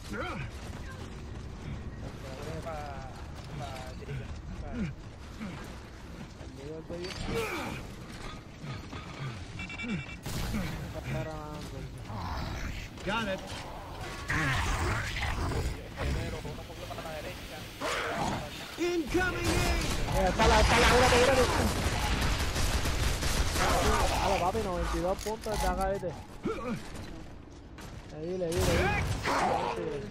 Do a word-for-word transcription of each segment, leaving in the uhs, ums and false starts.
Got it. Incoming aid. Está la, está la, mírate, mírate. Dale, papi, noventa y dos puntos de acá, este. Le di, le di, le di.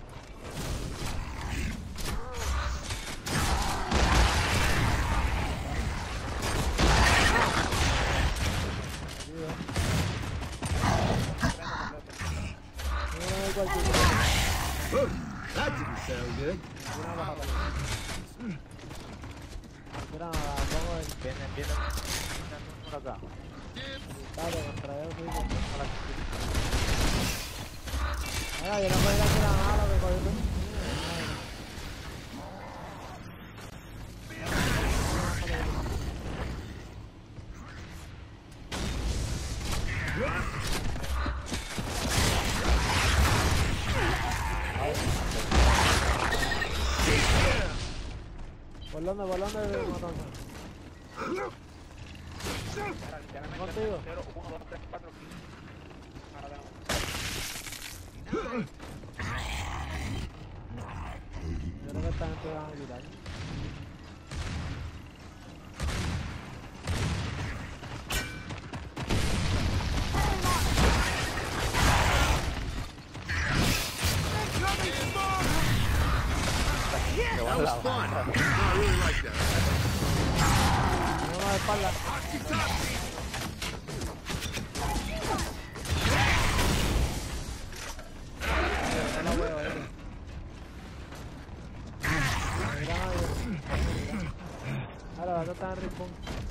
Oh, that didn't sound good. Mira, pongo el... Vienen, vienen. Por acá. Dale, contra él, rico. Mira, yo no puedo ir a hacer nada, lo que cogió. ¿Por dónde, por dónde matando? Contigo. uno, dos, tres, cuatro, cinco. Ahora Yo creo que esta gente va a ayudar. That was fun. No, I really like that. No, de espalda. No lo veo, eh. Mira, ahora, acá está en rincón.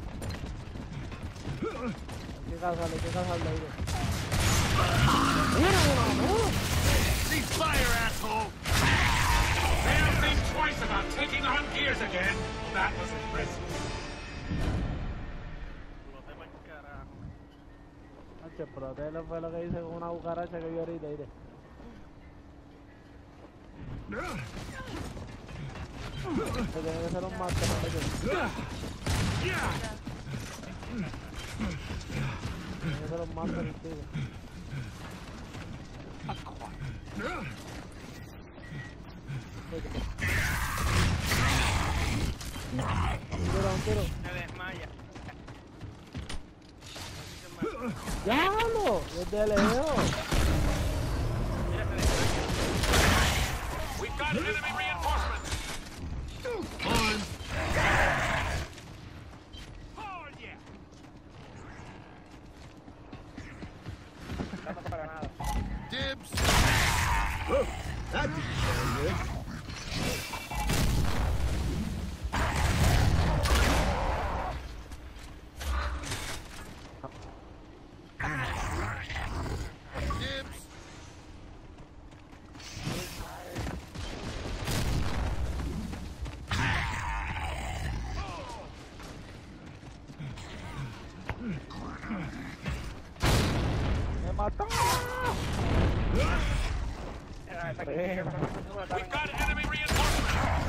Hay que cazarle, hay que cazarle, aire. ¡Mira, mira! Cease fire, asshole! They'll think twice about taking on gears again. That was impressive. Hache, protelo fue lo que hice con una cucaracha que vi ahorita, aire. Se tiene que ser un máster, no me tiene que ser un máster, tío. Tiro, un tiro. Se desmaya. ¡Diablo! ¡Desde lejos! We've got enemy reinforcements. On. Oh yeah. No pasa para nada. Dibs. Oh, that didn't sound good. ¡Me mató! We've got enemy reinforcements.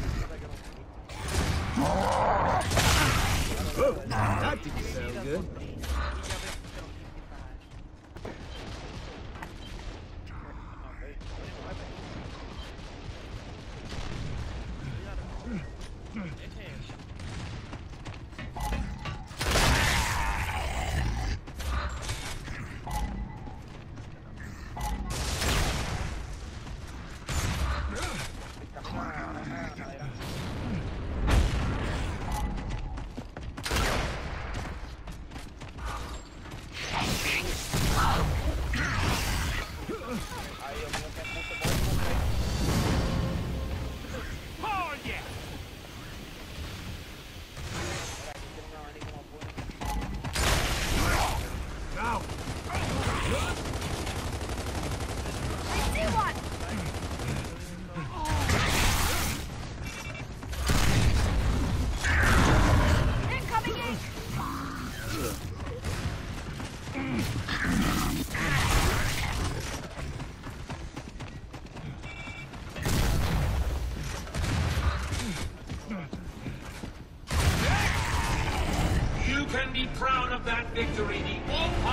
Oh, that didn't sound good. can be proud of that victory. The All